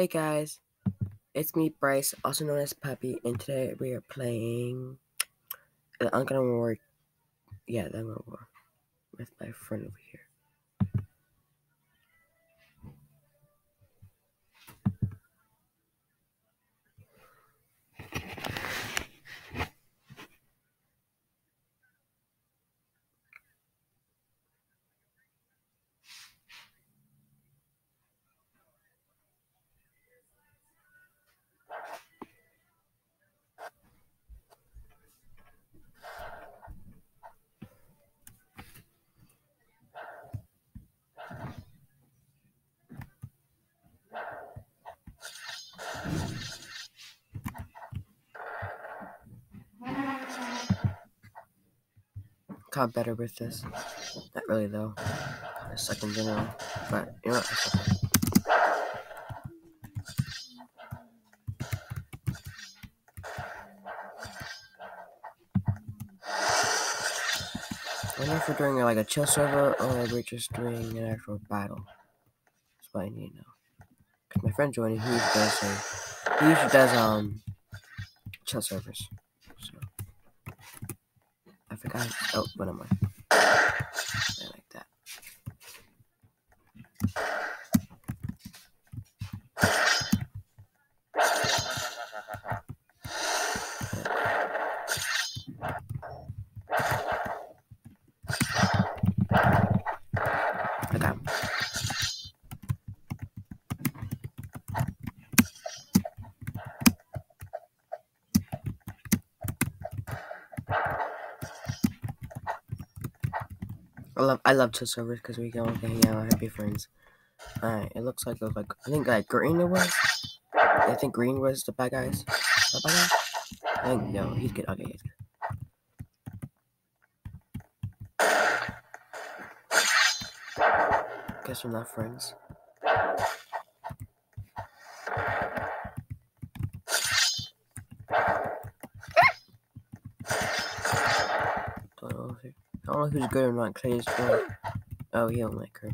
Hey guys, it's me Bryce, also known as Puppy, and today we are playing I'm gonna work with my friend over here. Got better with this. Not really though. Kinda suck in general. But you know what? It's okay. I wonder if we're doing like a chill server or we're just doing an actual battle. That's what I need to know. Cause my friend joined and he usually does chill servers. So I forgot. Oh, what am I? Like that. I got him. I love chill servers because we can all hang out and be friends. Alright, it looks like I think green it was. I think green was the bad guys. The bad guy? I think no, he's good. Okay, he's good. Guess we're not friends. I don't know who's good or not. Clay's good. Oh, he don't like her.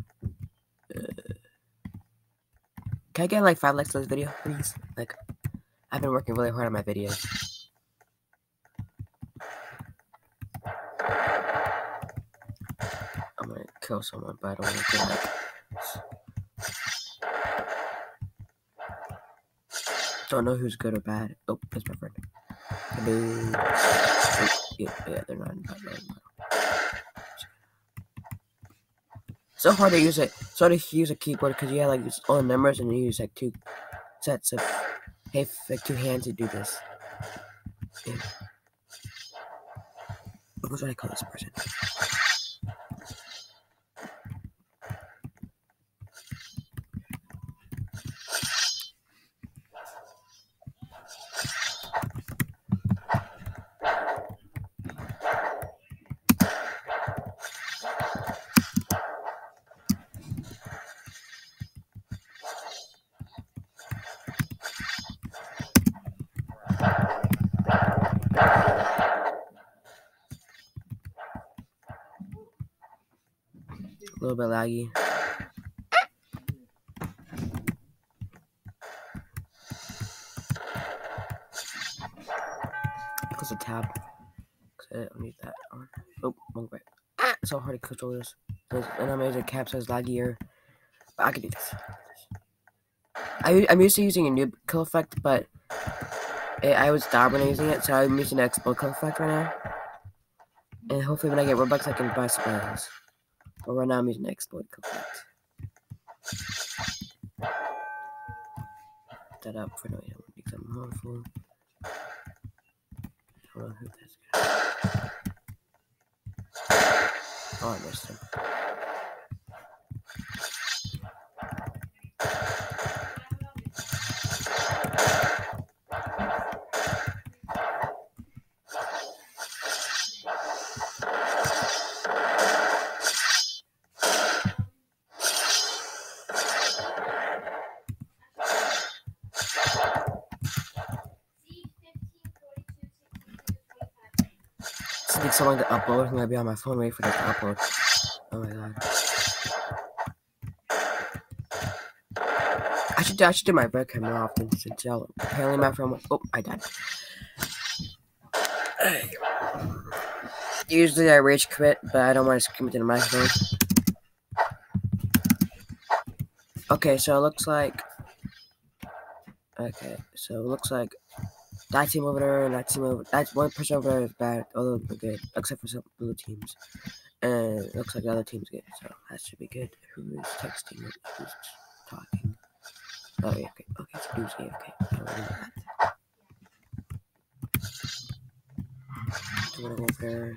Can I get like 5 likes to this video, please? Like, I've been working really hard on my videos. I'm gonna kill someone, but I don't want to kill like. Don't know who's good or bad. Oh, that's my friend. Hello. Oh, yeah, they're not in that right now. So hard to use it. So hard to use a keyboard because you have like all the numbers and you use like 2 sets of like 2 hands to do this. Yeah. What should I call this person? A little bit laggy. Close the tab. I don't need that on. Oh, wrong way. It's so hard to control this. And I'm using cap, so it's laggier. But I can do this. I'm used to using a noob kill effect, but I was down when I was using it, so I'm using the explode kill effect right now. And hopefully when I get Roblox, I can buy supplies. But right now I'm using the explode kill effect. Put that up for no reason because I'm harmful. I don't know who that's gonna be. Oh, I missed him. I think someone to upload. I'm gonna be on my phone waiting for this to upload. Oh my god. I should I should do my webcam more often since y'all apparently my friend went. Oh, I died. Usually I rage quit, but I don't want to scream into the microphone. Okay, so it looks like. Okay, so it looks like that team over there and that team over. That's one person over there is bad. All of them are good, except for some blue teams. And it looks like the other team's good, so that should be good. Who is texting? Who's talking? Oh yeah, okay, okay, so who's AFK? I don't know that. Do you want to go over there?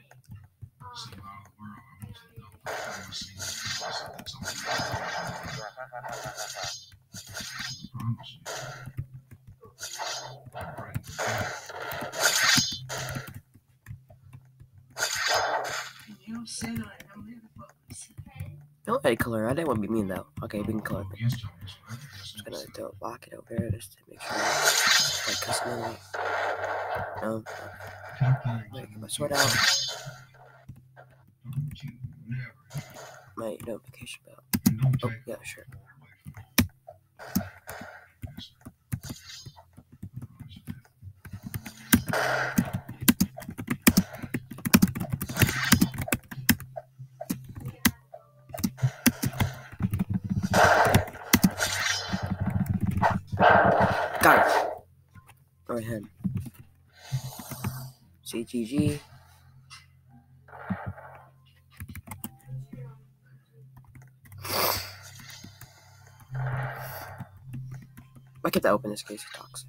Don't edit color. I didn't want to be mean though. Okay, we can color. I'm just gonna throw a bucket over there just to make sure. Like custom. No. Wait, get my sword out. My notification bell. Oh yeah, sure. Got it. Right hand. CGG. I kept that open in case he talks.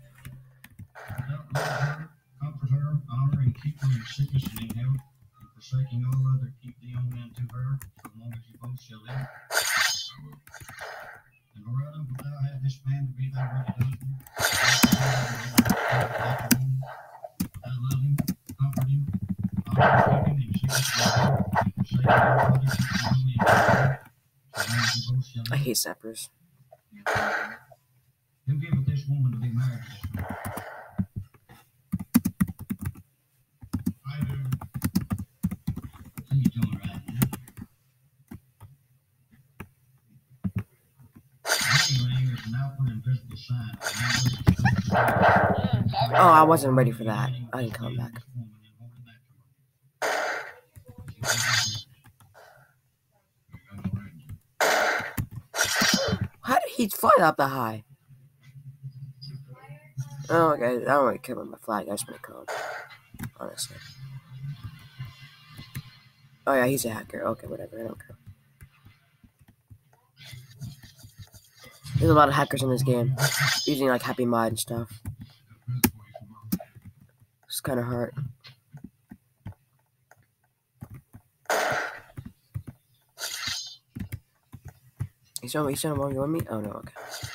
Comfort her, honor, and keep her in sickness and in health, and forsaking all other, keep thee on unto her, so long as you both shall live. And Loretta, wilt thou have this man to be thy wedded husband? I love him, comfort him, honor him, keep him in sickness and in health, and forsaking all other, keep thee only unto her, so long as you both shall live. I hate sappers. Who giveth this woman to be married to this man? I do. He's doing right now. Ring is an outward and visible sign. Oh, I wasn't ready for that. I didn't come back. How did he fly up that high? Oh, okay. I don't really care about my flag. I just want to kill him. Honestly. Oh, yeah, he's a hacker. Okay, whatever. I don't care. There's a lot of hackers in this game. Using, like, Happy Mod and stuff. It's kind of hard. He's trying to warn me? Oh, no, okay.